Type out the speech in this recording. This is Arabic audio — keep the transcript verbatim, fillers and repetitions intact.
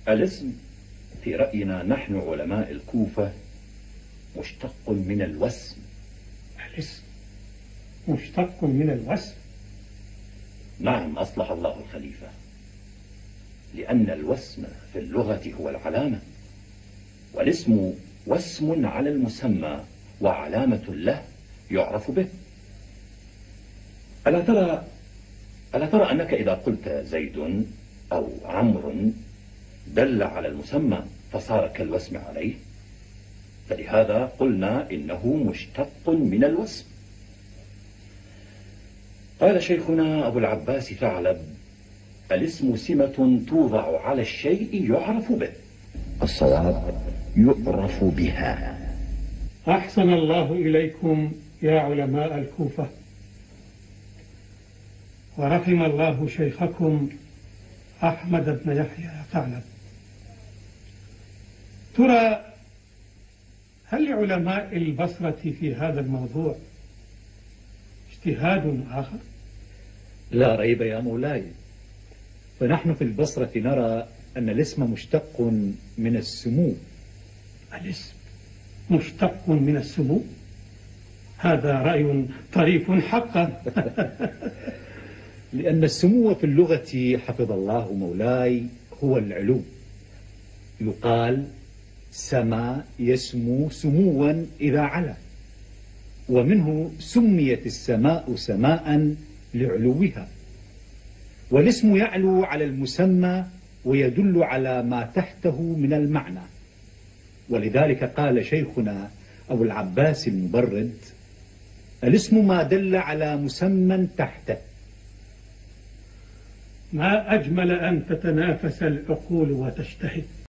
الاسم في رأينا نحن علماء الكوفة مشتق من الوسم. الاسم مشتق من الوسم؟ نعم أصلح الله الخليفة، لأن الوسم في اللغة هو العلامة، والاسم وسم على المسمى وعلامة له يعرف به. ألا ترى ألا ترى أنك إذا قلت زيد أو عمرو دل على المسمى فصار كالوسم عليه، فلهذا قلنا إنه مشتق من الوسم. قال شيخنا أبو العباس ثعلب: الاسم سمة توضع على الشيء يعرف به. الصواب يعرف بها. أحسن الله إليكم يا علماء الكوفة، ورحم الله شيخكم أحمد بن يحيى ثعلب. ترى هل لعلماء البصرة في هذا الموضوع اجتهاد آخر؟ لا ريب يا مولاي، فنحن في البصرة نرى أن الاسم مشتق من السمو. الاسم مشتق من السمو؟ هذا رأي طريف حقا. لأن السمو في اللغة حفظ الله مولاي هو العلو. يقال سما يسمو سموا إذا علا، ومنه سميت السماء سماء لعلوها. والاسم يعلو على المسمى ويدل على ما تحته من المعنى، ولذلك قال شيخنا أبو العباس المبرد: الاسم ما دل على مسمى تحته. ما أجمل أن تتنافس العقول وتجتهد.